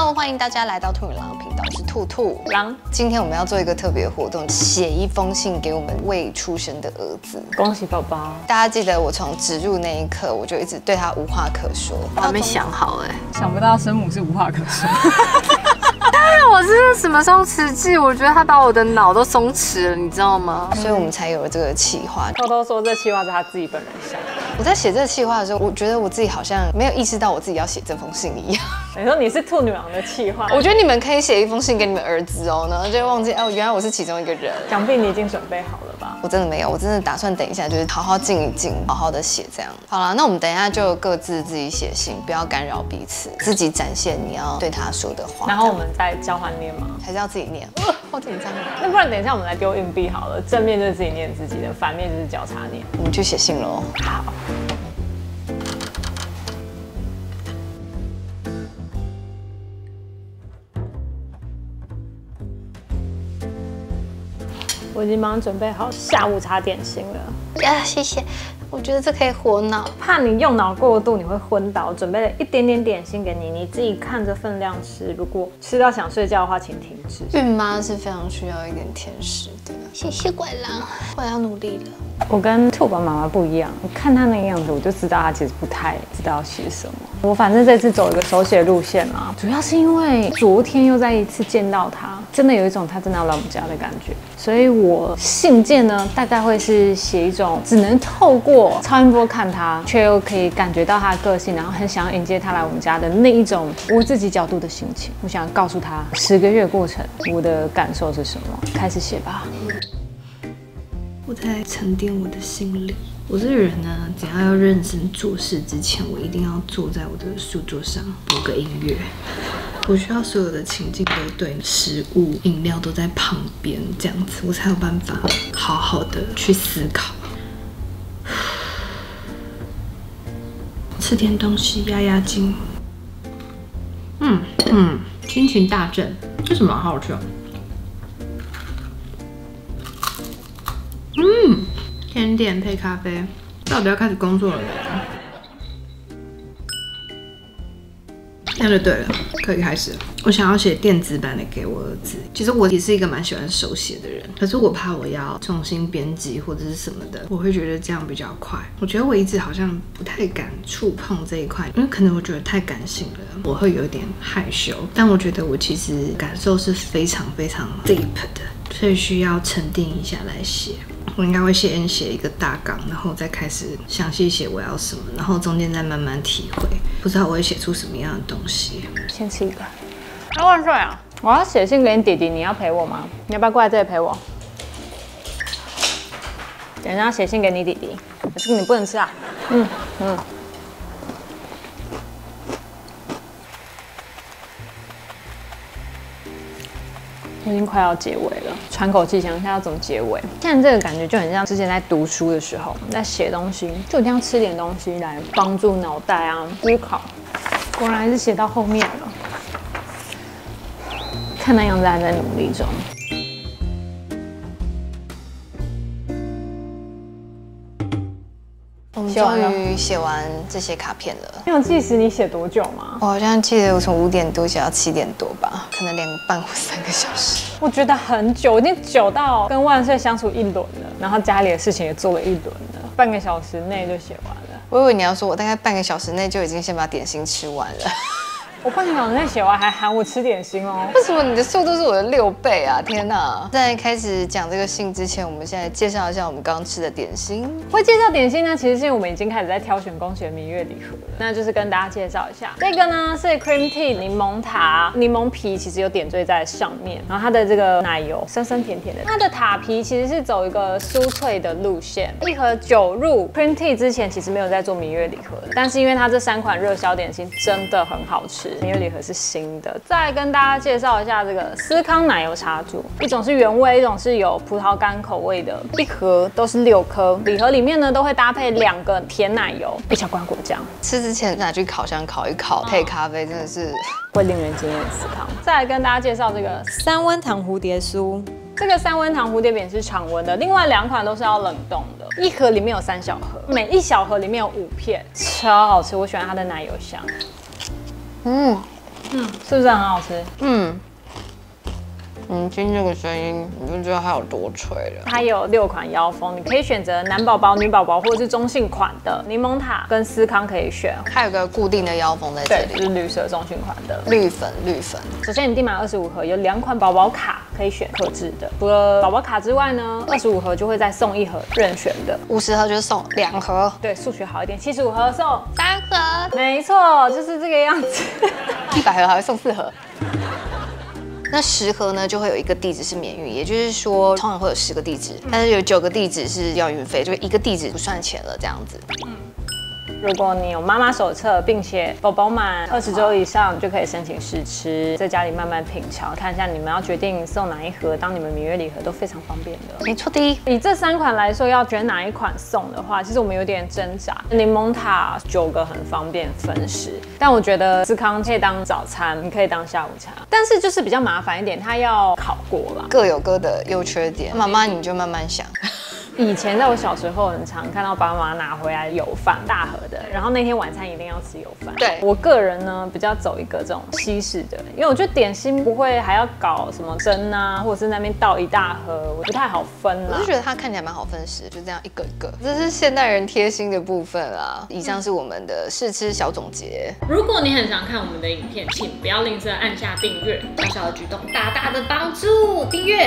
Hello， 欢迎大家来到兔女郎频道，我是兔兔郎。今天我们要做一个特别活动，写一封信给我们未出生的儿子。 恭喜宝宝！ 大家记得我从植入那一刻，我就一直对他无话可说。我还没想好想不到生母是无话可说。 我是什么时候辞职？我觉得他把我的脑都松弛了，你知道吗？ 所以我们才有了这个企划。 偷偷说，这企划是他自己本人想的。 我在写这个企划的时候，我觉得我自己好像没有意识到我自己要写这封信一样。 你说你是兔女郎的企划， 我觉得你们可以写一封信给你们儿子哦，然后就忘记哦，原来我是其中一个人。 想必你已经准备好了吧？ 我真的没有，我真的打算等一下就是好好静一静，好好的写这样。好了，那我们等一下就各自自己写信，不要干扰彼此，自己展现你要对他说的话。 然后我们再交换念吗？ 还是要自己念？好紧张啊！ 那不然等一下我们来丢硬币好了，正面就是自己念自己的，反面就是交叉念。 我们去写信喽。 好。我已经帮你准备好下午茶点心了。 呀，谢谢。我觉得这可以活脑， 怕你用脑过度你会昏倒，准备了一点点点心给你，你自己看着分量吃。如果吃到想睡觉的话，请停止。 孕妈是非常需要一点甜食的。谢谢拐郎，我要努力了。 我跟兔宝妈妈不一样，我看她那个样子，我就知道她其实不太知道写什么。我反正这次走一个手写路线啊，主要是因为昨天又再一次见到她，真的有一种她真的要来我们家的感觉。所以我信件呢，大概会是写一种只能透过超音波看她，却又可以感觉到她的个性，然后很想要迎接她来我们家的那一种我自己角度的心情。我想告诉她10个月过程，我的感受是什么。开始写吧。 我在沉淀我的心理。我这个人呢，只要认真做事之前，我一定要坐在我的书桌上播个音乐。我需要所有的情境都对，食物、饮料都在旁边，这样子我才有办法好好的去思考。吃点东西压压惊。心情大振，这什么好好吃哦。甜点配咖啡，到底要开始工作了没？那就对了，可以开始了。我想要写电子版的给我儿子。其实我也是一个蛮喜欢手写的人，可是我怕我要重新编辑或者是什么的，我会觉得这样比较快。我觉得我一直好像不太敢触碰这一块，因为可能我觉得太感性了，我会有点害羞。但我觉得我其实感受是非常非常 deep 的，所以需要沉淀一下来写。我应该会先写一个大纲，然后再开始详细写我要什么，然后中间再慢慢体会。不知道我会写出什么样的东西。 先吃一个。万岁啊！我要写信给你弟弟，你要陪我吗？你要不要过来这里陪我？等一下写信给你弟弟，这个你不能吃啊。我已经快要结尾了，喘口气，想一下要怎么结尾。现在这个感觉就很像之前在读书的时候，在写东西，就一定要吃点东西来帮助脑袋啊思考。果然还是写到后面了，看那样子还在努力中。 我们终于写完这些卡片了。 你有计时你写多久吗？ 我好像记得我从5点多写到7点多吧，可能2个半或3个小时。 我觉得很久，已经久到跟万岁相处一轮了，然后家里的事情也做了一轮了，半个小时内就写完了。 我以为你要说我大概半个小时内就已经先把点心吃完了。 我半个小时内写完还喊我吃点心哦。 为什么你的速度是我的6倍啊？天哪！在开始讲这个信之前，我们现在介绍一下我们刚刚吃的点心。 会介绍点心呢，其实是因为我们已经开始在挑选恭喜的蜜月礼盒了。那就是跟大家介绍一下，这个呢是 cream tea 柠檬塔，柠檬皮其实有点缀在上面，然后它的这个奶油酸酸甜甜的，它的塔皮其实是走一个酥脆的路线。一盒9入 cream tea 之前其实没有在做蜜月礼盒的，但是因为它这3款热销点心真的很好吃。蜜月礼盒是新的。再跟大家介绍一下这个司康奶油茶组，一种是原味，一种是有葡萄干口味的，一盒都是6颗，礼盒里面呢都会搭配2个甜奶油，一小罐果酱。 吃之前拿去烤箱烤一烤，配咖啡真的是会令人惊艳的司康。再来跟大家介绍这个3温糖蝴蝶酥。这个3温糖蝴蝶饼是常温的，另外2款都是要冷冻的。一盒里面有3小盒，每一小盒里面有5片，超好吃。我喜欢它的奶油香。 是不是很好吃？ 你听这个声音，你就知道它有多脆了。 它有6款腰封，你可以选择男宝宝、女宝宝或者是中性款的柠檬塔跟司康可以选。 它有个固定的腰封在这对， 里， 就是绿色中性款的。 绿粉。 首先你订满25盒，有2款宝宝卡可以选客制的。除了宝宝卡之外呢，25盒就会再送1盒任选的。 50盒就是送2盒， 对，数学好一点，75盒送 3盒， 没错，就是这个样子。 100盒还会送4盒。那10盒呢，就会有1个地址是免运，也就是说，通常会有10个地址，但是有9个地址是要运费，就1个地址不算钱了，这样子。 如果你有妈妈手册，并且宝宝满20周以上，就可以申请试吃，在家里慢慢品尝，看一下你们要决定送哪一盒当你们蜜月礼盒都非常方便的。 没错的。 以这3款来说，要选哪一款送的话，其实我们有点挣扎。柠檬塔9个很方便分食，但我觉得司康可以当早餐，你可以当下午茶，但是就是比较麻烦一点，它要烤过啦。 各有各的优缺点，妈妈你就慢慢想。 以前在我小时候，很常看到爸妈拿回来油饭大盒的，然后那天晚餐一定要吃油饭。 对， 我个人呢比较走一个这种西式的，因为我觉得点心不会还要搞什么蒸啊，或者是那边倒一大盒，我不太好分啦。 我就觉得它看起来蛮好分食，就这样一个一个，这是现代人贴心的部分啦。以上是我们的试吃小总结。 如果你很想看我们的影片，请不要吝啬按下订阅，小小的举动大大的帮助。订阅。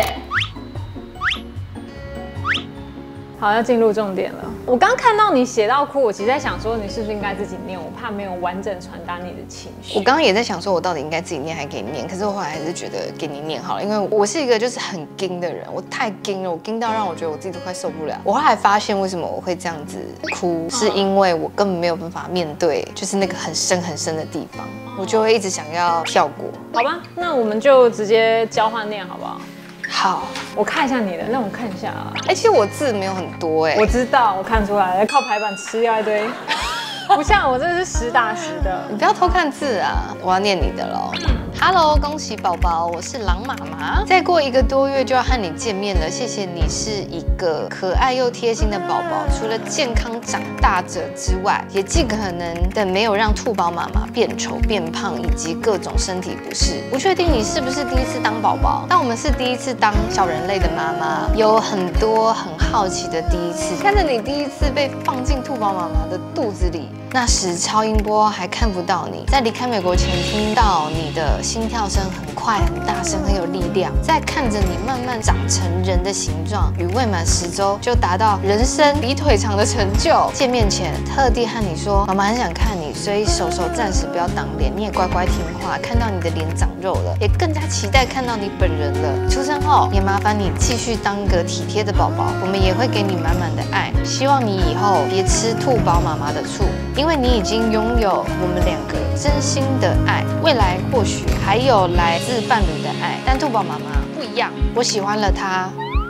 好，要进入重点了。我刚看到你写到哭，我其实在想说，你是不是应该自己念？我怕没有完整传达你的情绪。 我刚刚也在想说，我到底应该自己念还给你念？可是我后来还是觉得给你念好了，因为我是一个就是很硬的人，我太硬了，我硬到让我觉得我自己都快受不了。我后来发现为什么我会这样子哭，是因为我根本没有办法面对，就是那个很深很深的地方，我就会一直想要跳过。 好吧，那我们就直接交换念好不好？ 好， 我看一下你的，让我看一下啊。 其实我字没有很多我知道，我看出来了，靠排版吃掉一堆，不像我这是实打实的。 你不要偷看字啊！我要念你的喽。Hello， 恭喜宝宝，我是狼妈妈。再过1个多月就要和你见面了，谢谢你是一个可爱又贴心的宝宝。除了健康长大者之外，也尽可能的没有让兔宝妈妈变丑、变胖以及各种身体不适。不确定你是不是第一次当宝宝，但我们是第一次当小人类的妈妈，有很多很好奇的第一次。看着你第一次被放进兔宝妈妈的肚子里，那时超音波还看不到你，在离开美国前听到你的心跳声很快、很大声、很有力量，在看着你慢慢长成人的形状，与未满10周就达到人生比腿长的成就。见面前特地和你说，妈妈很想看你，所以手暂时不要挡脸，你也乖乖听话。看到你的脸长肉了，也更加期待看到你本人了。出生后也麻烦你继续当个体贴的宝宝，我们也会给你满满的爱。希望你以后别吃兔宝妈妈的醋，因为你已经拥有我们2个真心的爱。未来或许还有来自伴侣的爱，但兔宝妈妈不一样，我喜欢了她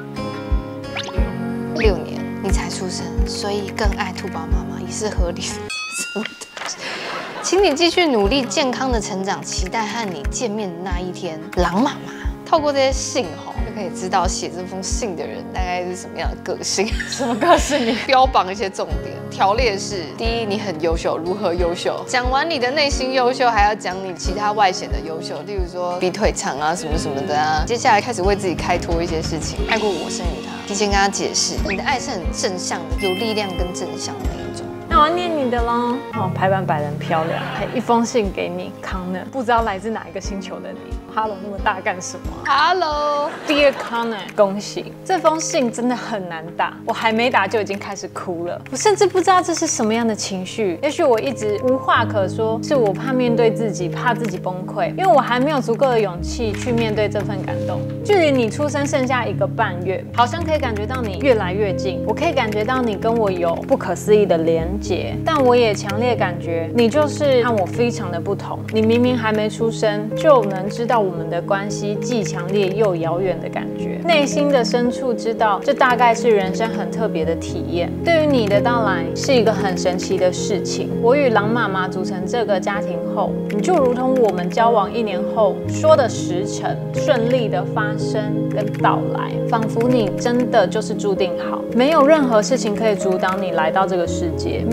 6年，你才出生，所以更爱兔宝妈妈也是合理的。什么东西？请你继续努力，健康的成长，期待和你见面的那一天。狼妈妈，透过这些信就可以知道写这封信的人大概是什么样的个性。 什么个性？ 标榜一些重点条列是：第一，你很优秀，如何优秀？讲完你的内心优秀，还要讲你其他外显的优秀，例如说比腿长啊，什么什么的啊。接下来开始为自己开脱一些事情，爱过我胜于他，提前跟他解释，你的爱是很正向的，有力量跟正向的那一种。 那我要念你的喽。哦，排版摆得很漂亮，还一封信给你，康呢，不知道来自哪一个星球的你。Hello， 那么大干什么 ？Hello， Dear Connor， 恭喜！这封信真的很难打，我还没打就已经开始哭了。我甚至不知道这是什么样的情绪。也许我一直无话可说，是我怕面对自己，怕自己崩溃，因为我还没有足够的勇气去面对这份感动。距离你出生剩下1个半月，好像可以感觉到你越来越近，我可以感觉到你跟我有不可思议的连结，但我也强烈感觉你就是和我非常的不同。你明明还没出生，就能知道我们的关系既强烈又遥远的感觉，内心的深处知道这大概是人生很特别的体验。对于你的到来是一个很神奇的事情。我与狼妈妈组成这个家庭后，你就如同我们交往1年后说的时辰，顺利的发生跟到来，仿佛你真的就是注定好，没有任何事情可以阻挡你来到这个世界。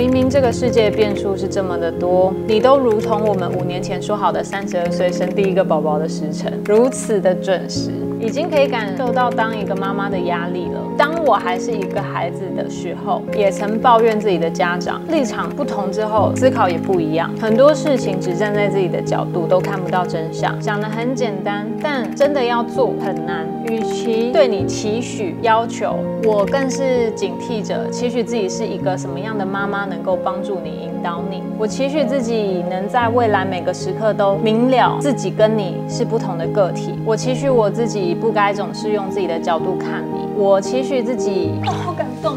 明明这个世界变数是这么的多，你都如同我们5年前说好的32岁生第一个宝宝的时辰，如此的准时，已经可以感受到当一个妈妈的压力了。当我还是一个孩子的时候，也曾抱怨自己的家长，立场不同之后，思考也不一样。很多事情只站在自己的角度，都看不到真相。讲得很简单，但真的要做很难。与其对你期许要求，我更是警惕着，期许自己是一个什么样的妈妈，能够帮助你、引导你。我期许自己能在未来每个时刻都明了自己跟你是不同的个体。我期许我自己不该总是用自己的角度看你。我期许自己，好感动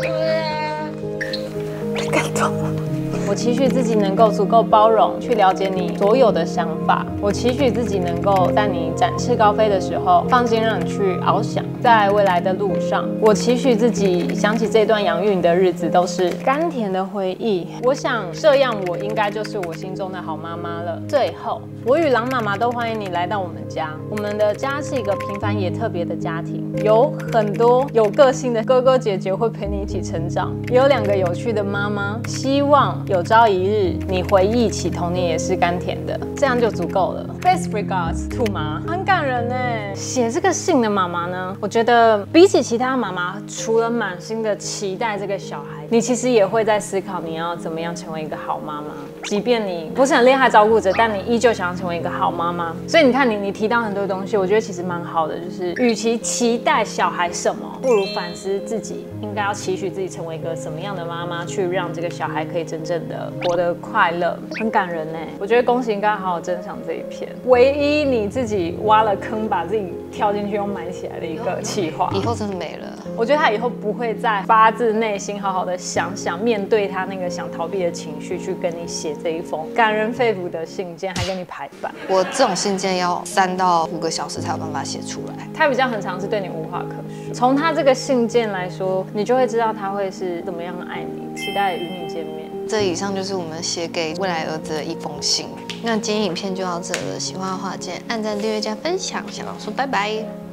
太感动了。我期许自己能够足够包容，去了解你所有的想法。我期许自己能够在你展翅高飞的时候，放心让你去翱翔。在未来的路上，我期许自己想起这段养育你的日子都是甘甜的回忆。我想这样，我应该就是我心中的好妈妈了。最后，我与狼妈妈都欢迎你来到我们家。我们的家是一个平凡也特别的家庭，有很多有个性的哥哥姐姐会陪你一起成长，也有2个有趣的妈妈。希望有朝一日，你回忆起童年也是甘甜的，这样就足够了。Best regards， 兔妈，很感人哎。写这个信的妈妈呢，我觉得比起其他妈妈，除了满心的期待这个小孩，你其实也会在思考你要怎么样成为一个好妈妈。即便你不是很厉害照顾者，但你依旧想要成为一个好妈妈。所以你看你提到很多东西，我觉得其实蛮好的，就是与其期待小孩什么，不如反思自己应该要期许自己成为一个什么样的妈妈，去让这个小孩可以真正的活得快乐，很感人呢。我觉得恭喜应该好好珍赏这一片，唯一你自己挖了坑，把自己跳进去又埋起来的一个企划， 以后真的没了。 我觉得他以后不会再发自内心好好的想想，面对他那个想逃避的情绪，去跟你写这一封感人肺腑的信件，还跟你排版。 我这种信件要3到5个小时才有办法写出来。 他比较很常是对你无话可说。从他这个信件来说，你就会知道他会是怎么样爱你，期待与你见面。 这以上就是我们写给未来儿子的一封信。那今天影片就到这了，喜欢的话记得按赞、订阅、加分享。小狼说拜拜。